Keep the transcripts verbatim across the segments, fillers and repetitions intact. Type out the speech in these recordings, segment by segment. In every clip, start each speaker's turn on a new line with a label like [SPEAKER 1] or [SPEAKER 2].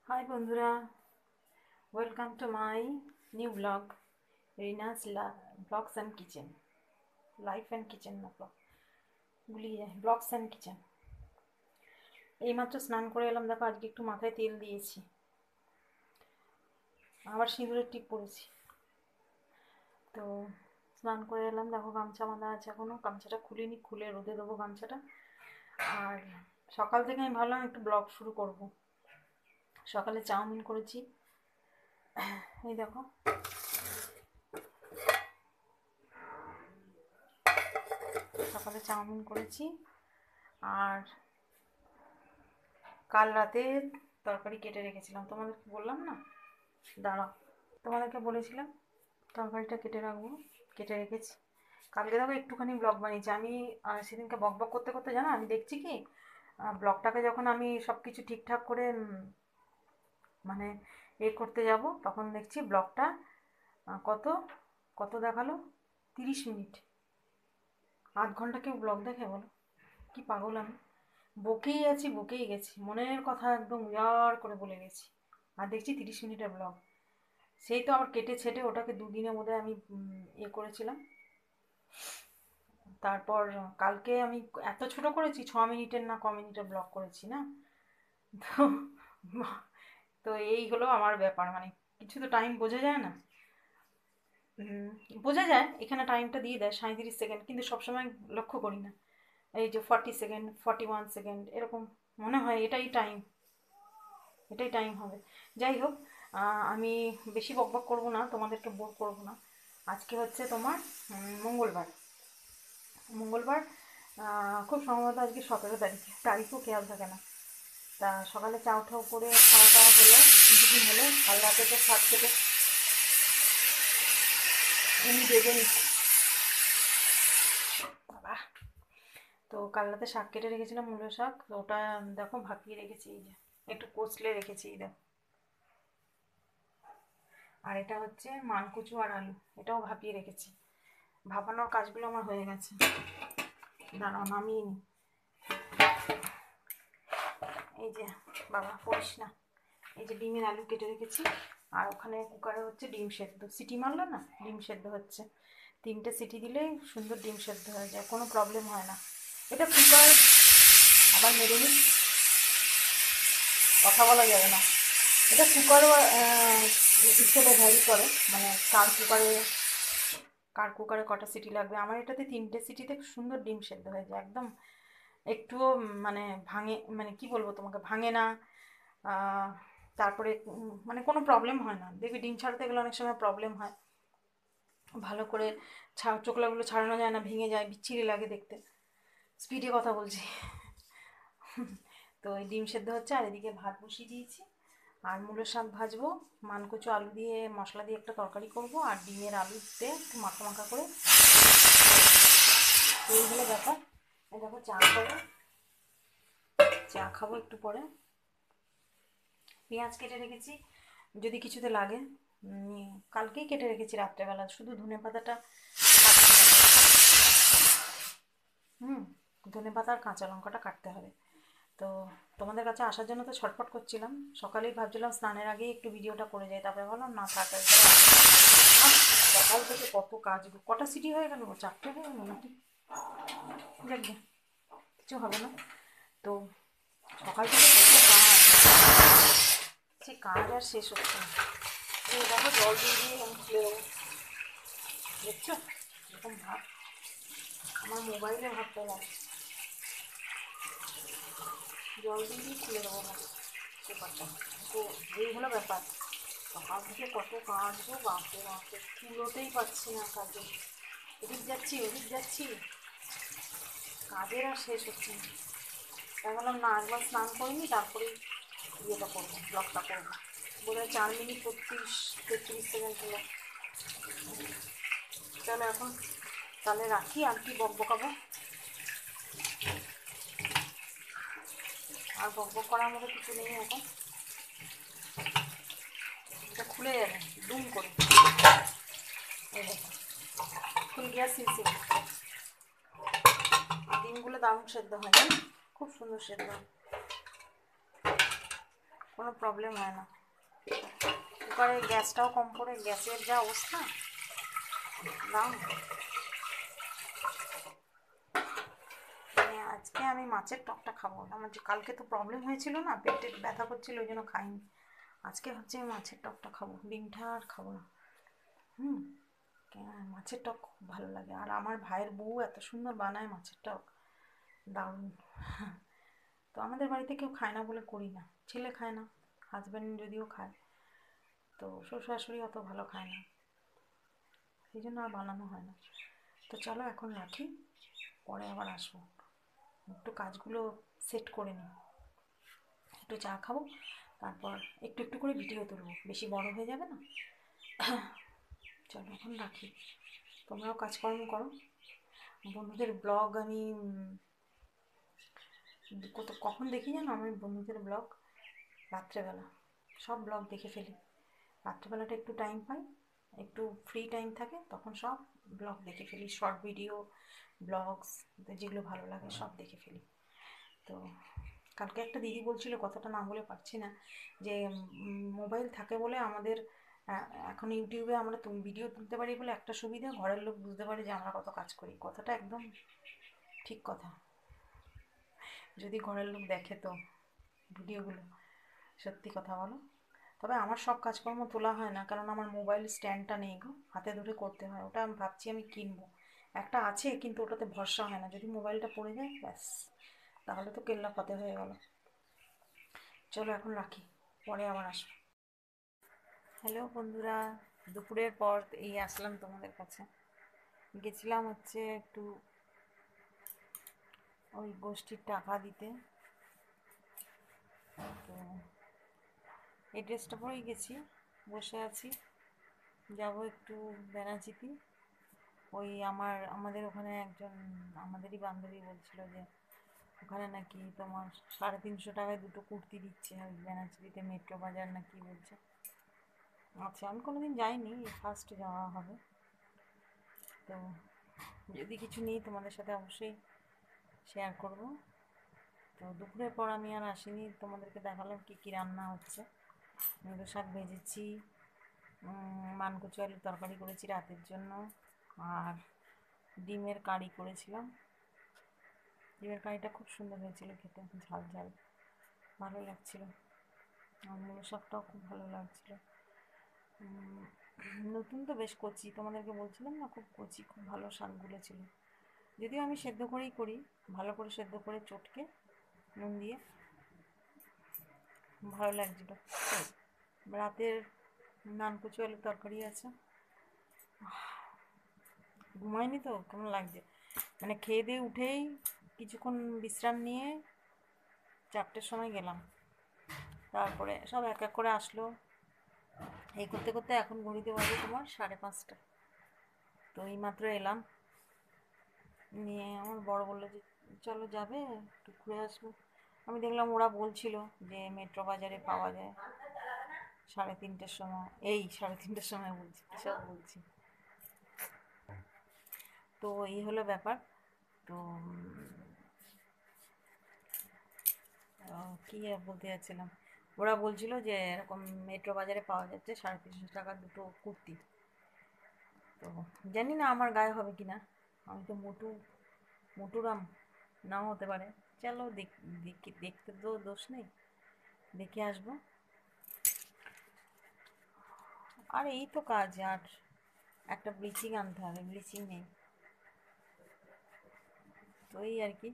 [SPEAKER 1] High বন্ধুরা, welcome to my new blog Rina's blogs and kitchen. Life and kitchen না, blog গুলিয়ে যায়, blogs and kitchen. এইমাত্র স্নান করে এলাম, দেখো আজকে একটু মাথায় তেল দিয়েছি, আবার সিঁদুরের টিপ পরেছি। তো স্নান করে এলাম, দেখো গামছা বাঁধা আছে, এখনও গামছাটা খুলিনি, খুলে রোদে দেবো গামছাটা। আর সকাল থেকে আমি ভাবলাম একটু ব্লগ শুরু করব। সকালে চাউমিন করেছি, এই দেখো সকালে চাউমিন করেছি। আর কাল রাতে তরকারি কেটে রেখেছিলাম, তোমাদেরকে বললাম না, দাঁড়াও, তোমাদেরকে বলেছিলাম তরকারিটা কেটে রাখবো, কেটে রেখেছি। কালকে দেখো একটুখানি ব্লগ বানিয়েছি আমি। আহ, সেদিনকে বক বক করতে করতে জানো আমি দেখছি কি, ব্লগটাকে যখন আমি সব কিছু ঠিকঠাক করে উম, মানে এ করতে যাব, তখন দেখছি ব্লগটা কত কত দেখালো, তিরিশ মিনিট। আধ ঘন্টা কেউ ব্লগ দেখে বলো? কি পাগল আমি! বকেই আছি, বকেই গেছি, মনের কথা একদম উজাড় করে বলে গেছি, আর দেখছি তিরিশ মিনিটের ব্লগ। সেই তো আবার কেটে ছেটে ওটাকে দুদিনের মধ্যে আমি ইয়ে করেছিলাম। তারপর কালকে আমি এত ছোট করেছি, ছ মিনিটের না ক মিনিটের ব্লগ করেছি না। তো তো এই হলো আমার ব্যাপার, মানে কিছু তো টাইম বোঝা যায় না। উম, বোঝা যায়, এখানে টাইমটা দিয়ে দেয় সাঁইত্রিশ সেকেন্ড, কিন্তু সবসময় লক্ষ্য করি না। এই যে forty second, forty one second, এরকম মনে হয় এটাই টাইম, এটাই টাইম হবে। যাই হোক, আহ, আমি বেশি বকবক করবো না, তোমাদেরকে বোর করবো না। আজকে হচ্ছে তোমার উম, মঙ্গলবার। মঙ্গলবার আহ, খুব সম্ভবত আজকে সতেরো তারিখ, তারিখও খেয়াল থাকে না। তা সকালে চা উঠাও করে খাওয়া দাওয়া হলো, টিফিন হলো, আর রাতে তো শাক কেটে এমনি বেঁধে নিচ্ছি। বাবা, তো কাল রাতে শাক কেটে রেখেছিলাম, মূলো শাক, তো ওটা দেখো ভাপিয়ে রেখেছি, এই যে একটু কচলে রেখেছি, এই দেখো। আর এটা হচ্ছে মানকুচু আর আলু, এটাও ভাপিয়ে রেখেছি। ভাপানোর কাজগুলো আমার হয়ে গেছে, দাঁড়াও নামিয়ে নিই। এই যে, বাবা পড়িস না, এই যে ডিমের আলু কেটে রেখেছি। আর ওখানে কুকারে হচ্ছে ডিম সেদ্ধ, সিটি মারলো না, ডিম সেদ্ধ হচ্ছে। তিনটে সিটি দিলে সুন্দর ডিম সেদ্ধ হয়ে যায়, কোনো প্রবলেম হয় না। এটা কুকার, আবার মেরে নিই, কথা বলা যাবে না। এটা কুকারও হিসেবে ভ্যারি করে, মানে কার কুকারে কার কুকারে কটা সিটি লাগবে। আমার এটাতে তিনটে সিটিতে সুন্দর ডিম সেদ্ধ হয়ে যায় একদম, একটুও মানে ভাঙে, মানে কি বলবো তোমাকে, ভাঙে না। আহ, তারপরে উম, মানে কোনো প্রবলেম হয় না, দেখবি ডিম ছাড়াতে গেলে অনেক সময় প্রবলেম হয়, ভালো করে ছা চোকলাগুলো ছাড়ানো যায় না, ভেঙে যায়, বিচ্ছিরি লাগে দেখতে। স্পিডে কথা বলছি। তো এই ডিম সেদ্ধ হচ্ছে, আর এদিকে ভাত বসিয়ে দিয়েছি। আর মূলো শাক ভাজবো, মানকচু আলু দিয়ে মশলা দিয়ে একটা তরকারি করব, আর ডিমের আলুতে একটু মাখা মাখা করে। তো এই হলো ব্যাপার। এই দেখো চা খাবো, চা খাবো একটু পরে। পেঁয়াজ কেটে রেখেছি যদি কিছুতে লাগে, উম, কালকেই কেটে রেখেছি রাত্রেবেলা, শুধু ধনে পাতাটা কাটতে হবে। হুম, ধনে পাতা আর কাঁচা লঙ্কাটা কাটতে হবে। তো তোমাদের কাছে আসার জন্য তো ছটফট করছিলাম, সকালেই ভাবছিলাম স্নানের আগেই একটু ভিডিওটা করে যাই, তারপরে ভাবলাম না থাক একবার। আহ, সকাল থেকে কত কাজ গো। কটা সিটি হয়ে গেল, চারটে হয়ে গেল নাকি? যাক গে, কিছু হবে না। তো সকাল থেকে কত কাজ, সে কাজ আর শেষ হচ্ছে না। এই দেখো জল দিয়ে দিয়ে আমি খুলে দেবো, দেখছো এরকম ভাব, আমার মোবাইলে ভাবতে লাগে। জল দিয়ে দিয়ে খুলে দেবো ভাব, পেপারটা। তো এই হলো ব্যাপার, সকাল থেকে কত কাজ গো, বাপরে বাপরে, কুলোতেই পাচ্ছি না কাজে। এদিক যাচ্ছি ওদিক যাচ্ছি, কাজের আর শেষ হচ্ছে না। তাই বললাম না, একবার স্নান করিনি, তারপরেই ইয়েটা করবো, ব্লগটা করবো। বোধ হয় চার মিনিট বত্রিশ তেত্রিশ সেকেন্ড হলো। চলো এখন তাহলে রাখি, আর কি বক বকাবো, আর বক বক করার মতো কিছু নেই এখন। এটা খুলে যাবে দুম করে, এই দেখো ফুল গ্যাস সিসি। ডিমগুলো দারুণ সেদ্ধ হয়, জানো, খুব সুন্দর সেদ্ধ হয়। কোনো প্রবলেম হয় না। কুকারে গ্যাসটাও কম করে, গ্যাসের যা অবস্থা দাম। মানে আজকে আমি মাছের টকটা খাবো। আমার যে কালকে তো প্রবলেম হয়েছিল না, পেটে ব্যথা করছিল, ওই জন্য খাইনি। আজকে ভাবছি আমি মাছের টকটা খাবো, ডিমটা আর খাবো না। হুম। মাছের টক খুব ভালো লাগে। আর আমার ভাইয়ের বউ এত সুন্দর বানায় মাছের টক, দারুণ। তো আমাদের বাড়িতে কেউ খায় না বলে করি না। ছেলে খায় না, হাজব্যান্ড যদিও খায়, তো শ্বশুর শাশুড়ি অত ভালো খায় না, সেই জন্য আর বানানো হয় না। তো চলো এখন রাখি, পরে আবার আসবো। একটু কাজগুলো সেট করে নিই, একটু চা খাবো, তারপর একটু একটু করে ভিডিও তুলবো, বেশি বড় হয়ে যাবে না। চলো এখন রাখি, তোমরাও কাজকর্ম করো। বন্ধুদের ব্লগ আমি কত কখন দেখি জানো, আমি বন্ধুদের ব্লগ রাত্রেবেলা সব ব্লগ দেখে ফেলি। রাত্রেবেলাটা একটু টাইম পাই, একটু ফ্রি টাইম থাকে, তখন সব ব্লগ দেখে ফেলি, শর্ট ভিডিও, ব্লগস, যেগুলো ভালো লাগে সব দেখে ফেলি। তো কালকে একটা দিদি বলছিল, কথাটা না বলে পারছি না, যে মোবাইল থাকে বলে আমাদের এখন ইউটিউবে আমরা ভিডিও তুলতে পারি বলে একটা সুবিধা, ঘরের লোক বুঝতে পারে যে আমরা কত কাজ করি। কথাটা একদম ঠিক কথা। যদি ঘরের লোক দেখে তো ভিডিওগুলো, সত্যি কথা বলো। তবে আমার সব কাজকর্ম তোলা হয় না, কারণ আমার মোবাইল স্ট্যান্ডটা নেই গো, হাতে ধরে করতে হয়। ওটা আমি ভাবছি আমি কিনবো, একটা আছে কিন্তু ওটাতে ভরসা হয় না, যদি মোবাইলটা পড়ে যায় ব্যাস, তাহলে তো কেল্লা ফতে হয়ে গেল। চলো এখন রাখি, পরে আবার আসবো। হ্যালো বন্ধুরা, দুপুরের পর এই আসলাম তোমাদের কাছে। গেছিলাম হচ্ছে একটু ওই গোষ্ঠীর টাকা দিতে, তো এই ড্রেসটা পরেই গেছি, বসে আছি, যাব একটু বেনাচিতি। ওই আমার আমাদের ওখানে একজন আমাদেরই বান্ধবী বলছিল যে ওখানে নাকি তোমার সাড়ে তিনশো টাকায় দুটো কুর্তি দিচ্ছে, ওই বেনাচিতিতে মেট্রো বাজার না কি বলছে। আচ্ছা, আমি কোনোদিন যাইনি, ফার্স্ট যাওয়া হবে। তো যদি কিছু নিই তোমাদের সাথে অবশ্যই শেয়ার করব। তো দুপুরের পর আমি আর আসিনি, তোমাদেরকে দেখালাম কী কী রান্না হচ্ছে। মুলো শাক ভেজেছি, মানকচু আলুর তরকারি করেছি রাতের জন্য, আর ডিমের কারি করেছিলাম। ডিমের কারিটা খুব সুন্দর হয়েছিল খেতে, ঝাল ঝাল, ভালো লাগছিল। আর মুলো শাকটাও খুব ভালো লাগছিল। নতুন তো বেশ কচি, তোমাদেরকে বলছিলাম না খুব কচি, খুব ভালো শাকগুলো ছিল। যদিও আমি সেদ্ধ করেই করি, ভালো করে সেদ্ধ করে চটকে নুন দিয়ে, ভালো লাগছিল। রাতের নানকুচু আলুর তরকারি আছে। ঘুমাইনি তো, কেমন লাগছে, মানে খেয়ে দিয়ে উঠেই কিছুক্ষণ বিশ্রাম নিয়ে চারটের সময় গেলাম, তারপরে সব এক এক করে আসলো। এই করতে করতে এখন ঘড়িতে বাজে তোমার সাড়ে পাঁচটা। তো এইমাত্র এলাম, নিয়ে আমার বড় বললো যে চলো যাবে একটু ঘুরে আসবো। আমি দেখলাম ওরা বলছিল যে মেট্রো বাজারে পাওয়া যায় সাড়ে তিনটের সময়, এই সাড়ে তিনটের সময় বলছি, সব বলছি। তো এই হলো ব্যাপার। তো কী বলতে যাচ্ছিলাম, ওরা বলছিল যে এরকম মেট্রো বাজারে পাওয়া যাচ্ছে সাড়ে তিনশো টাকার দুটো কুর্তি। তো জানি না আমার গায়ে হবে কি না, আমি তো মোটু মোটুরাম, নাও হতে পারে। চলো দেখি, দেখতে তো দোষ নেই, দেখে আসবো। আর এই তো কাজ, আর একটা ব্লিচিং আনতে হবে, ব্লিচিং নেই, তো এই আর কি।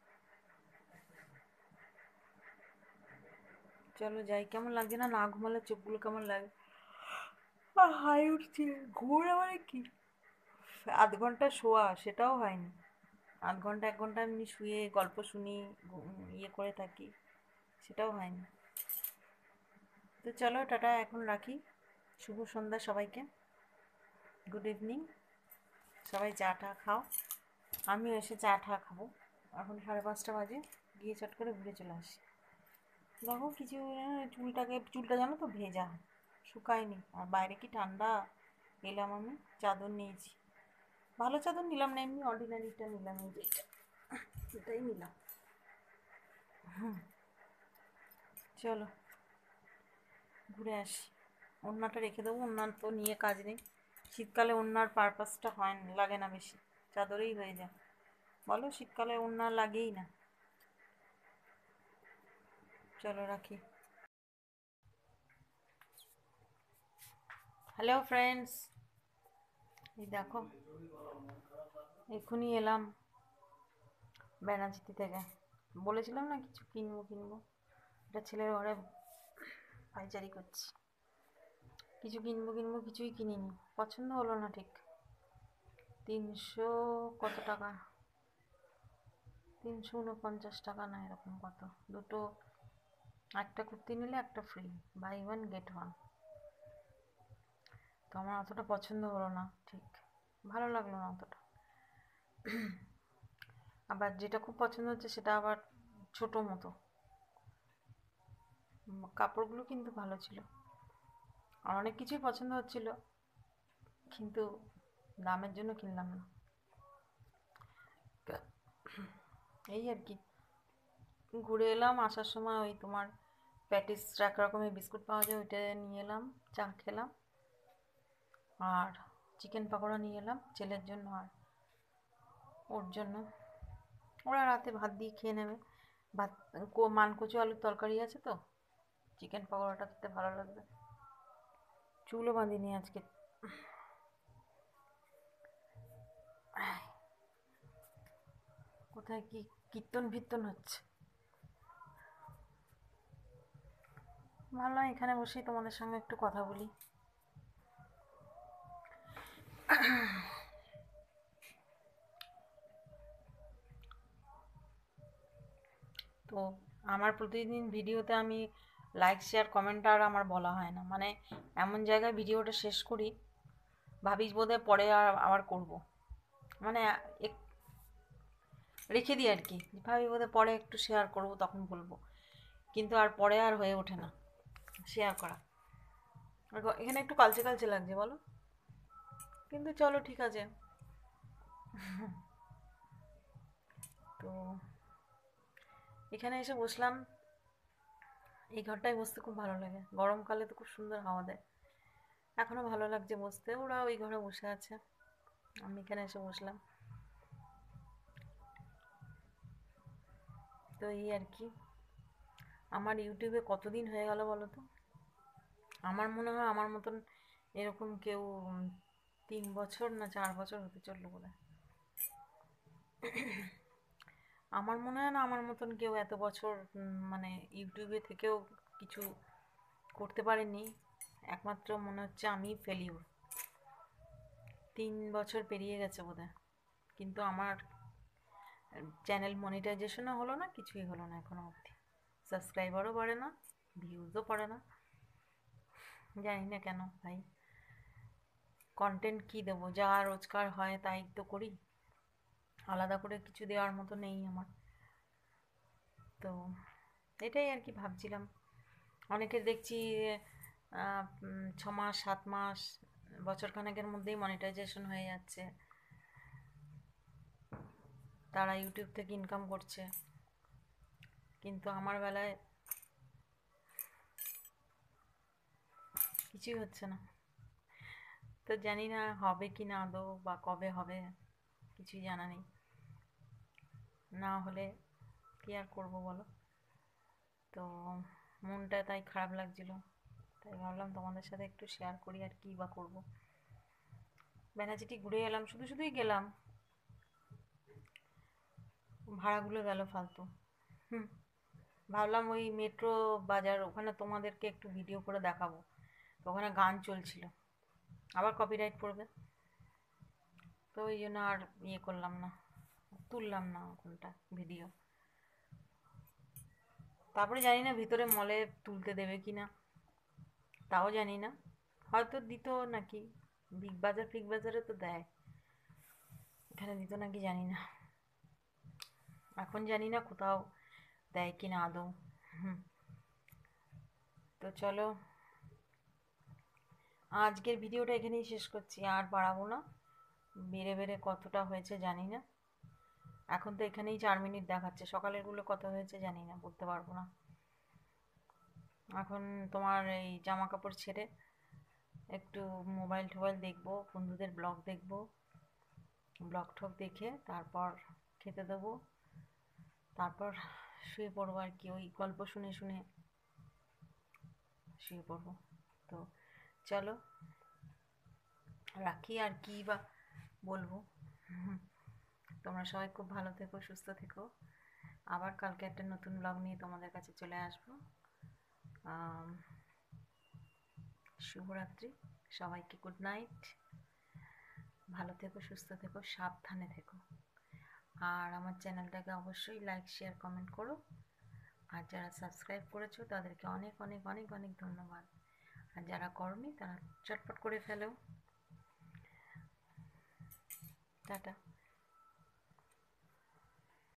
[SPEAKER 1] চলো যাই। কেমন লাগছে না, না ঘুমালে চোখগুলো কেমন লাগে, আর হাই উঠছে। ঘুমোনো মানে কি, আধ ঘন্টা শোয়া সেটাও হয়নি। আধ ঘন্টা এক ঘন্টা এমনি শুয়ে গল্প শুনি, ইয়ে করে থাকি, সেটাও হয়নি। তো চলো টাটা, এখন রাখি। শুভ সন্ধ্যা সবাইকে, গুড ইভিনিং। সবাই চা টা খাও, আমিও এসে চা টা খাবো। এখন সাড়ে পাঁচটা বাজে, গিয়ে চট করে ঘুরে চলে আসি। দেখো কিছু, চুলটাকে চুলটা জানো তো ভেজা, শুকায়নি, আর বাইরে কি ঠান্ডা। এলাম আমি, চাদর নিয়েছি, ভালো চাদর নিলাম না, এমনি অর্ডিনারিটা নিলাম, এই যে এটাই নিলাম। হুম, চলো। ঘুরে আসি। ওড়নাটা রেখে দেবো, ওড়নার তো নিয়ে কাজ নেই। শীতকালে ওড়নার পারপাসটা হয় না, লাগে না বেশি, চাদরেই হয়ে যায়। বলো, শীতকালে ওড়না লাগেই না। চলো রাখি। হ্যালো ফ্রেন্ডস, এই দেখো এক্ষুনি এলাম বেনাচিতি থেকে। বলেছিলাম না কিছু কিনবো কিনবো, এটা ছেলের ঘরে পাইচারি করছি। কিছু কিনবো কিনবো কিছুই কিনিনি, পছন্দ হলো না ঠিক। তিনশো কত টাকা, তিনশো উনপঞ্চাশ টাকা না এরকম কত, দুটো, একটা কুর্তি নিলে একটা free, buy one get one. তো আমার অতটা পছন্দ হলো না ঠিক, ভালো লাগলো না অতটা। আবার যেটা খুব পছন্দ হচ্ছে সেটা আবার ছোটো মতো। কাপড়গুলো কিন্তু ভালো ছিল, আর অনেক কিছুই পছন্দ হচ্ছিল, কিন্তু দামের জন্য কিনলাম না। এই আর কি, ঘুরে এলাম, আসার সময় ওই তোমার প্যাটিস এক রকমের বিস্কুট পাওয়া যায়, ওইটা নিয়ে এলাম, চা খেলাম, আর চিকেন পকোড়া নিয়ে এলাম ছেলের জন্য আর ওর জন্য। ওরা রাতে ভাত দিয়ে খেয়ে নেবে, ভাত মানকচু আলুর তরকারি আছে তো, চিকেন পকোড়াটা খেতে ভালো লাগবে। চুলও বাঁধিনি আজকে, কোথায় কি কীর্তন ফির্তন হচ্ছে। ভাবলাম এখানে বসেই তোমাদের সঙ্গে একটু কথা বলি। তো আমার প্রতিদিন ভিডিওতে আমি লাইক শেয়ার কমেন্ট আর আমার বলা হয় না, মানে এমন জায়গায় ভিডিওটা শেষ করি, ভাবিস বোধহয় পরে আর আবার করব, মানে রেখে দিই আর কি, ভাবি বোধহয় পরে একটু শেয়ার করব তখন বলবো, কিন্তু আর পরে আর হয়ে ওঠে না শেয়ার করা। এখানে একটু কালচে কালচে লাগছে বলো, কিন্তু চলো ঠিক আছে। তো এখানে এসে বসলাম, এই ঘরটায় বসতে খুব ভালো লাগে, গরমকালে তো খুব সুন্দর হাওয়া দেয়, এখনো ভালো লাগছে বসতে। ওরা ওই ঘরে বসে আছে, আমি এখানে এসে বসলাম। তো এই আর কি, আমার ইউটিউবে কতদিন হয়ে গেল বলো তো, আমার মনে হয় আমার মতন এরকম কেউ তিন বছর না চার বছর হতে চললো বলে। আমার মনে হয় না আমার মতন কেউ এত বছর মানে ইউটিউবে থেকেও কিছু করতে পারেনি, একমাত্র মনে হচ্ছে আমি ফেলিউর। তিন বছর পেরিয়ে গেছে বোধহয়, কিন্তু আমার চ্যানেল মনিটাইজেশনও হলো না, কিছুই হলো না এখনো অবধি, সাবস্ক্রাইবারও বাড়ে না, ভিউজও পড়ে না, জানি না কেন ভাই। কন্টেন্ট কী দেবো, যা রোজগার হয় তাই তো করি, আলাদা করে কিছু দেওয়ার মতো নেই আমার। তো এটাই আর কি ভাবছিলাম, অনেকের দেখছি ছ মাস সাত মাস বছরখানেকের মধ্যেই মনিটাইজেশন হয়ে যাচ্ছে, তারা ইউটিউব থেকে ইনকাম করছে, কিন্তু আমার বেলায় কিছুই হচ্ছে না। তো জানি না হবে কি না আদৌ, বা কবে হবে কিছুই জানা নেই, না হলে কি আর করবো বলো। তো মনটা তাই খারাপ লাগছিল, তাই ভাবলাম তোমাদের সাথে একটু শেয়ার করি আর কি বা করবো। বেনাচিটি ঘুরে এলাম, শুধু শুধুই গেলাম, ভাড়াগুলো গেল ফালতু। হুম, ভাবলাম ওই মেট্রো বাজার ওখানে তোমাদেরকে একটু ভিডিও করে দেখাবো, ওখানে গান চলছিল, আবার কপিরাইট পড়বে, তো ওই জন্য আর ইয়ে করলাম না, তুললাম না ওখানটা ভিডিও। তারপরে জানি না ভিতরে মলে তুলতে দেবে কি না, তাও জানি না, হয়তো দিত নাকি, বিগ বাজার ফিগ বাজারে তো দেয়, এখানে দিত নাকি জানি না, এখন জানি না কোথাও দেয় কি না আদৌ। হুম, তো চলো আজকের ভিডিওটা এখানেই শেষ করছি, আর বাড়াবো না, বেড়ে বেড়ে কতটা হয়েছে জানি না, এখন তো এখানেই চার মিনিট দেখাচ্ছে, সকালেরগুলো কত হয়েছে জানি না, বলতে পারবো না। এখন তোমার এই জামা কাপড় ছেড়ে একটু মোবাইল টোবাইল দেখবো, বন্ধুদের ব্লগ দেখবো, ব্লগ ঠক দেখে তারপর খেতে দেবো, তারপর শুয়ে পড়বো আর কি, ওই গল্প শুনে শুনে শুয়ে পড়বো। তো চলো রাখি, আর কি বা বলবো। তোমরা সবাই খুব ভালো থেকো, সুস্থ থেকো। আবার কালকে একটা নতুন ব্লগ নিয়ে তোমাদের কাছে চলে আসবো। শুভরাত্রি সবাইকে, গুড নাইট। ভালো থেকো, সুস্থ থেকো, সাবধানে থেকো। আর আমার চ্যানেলটাকে অবশ্যই লাইক শেয়ার কমেন্ট করো। আর যারা সাবস্ক্রাইব করেছো তাদেরকে অনেক অনেক অনেক অনেক ধন্যবাদ। আর যারা করনি তারা চটপট করে ফেলো। টাটা।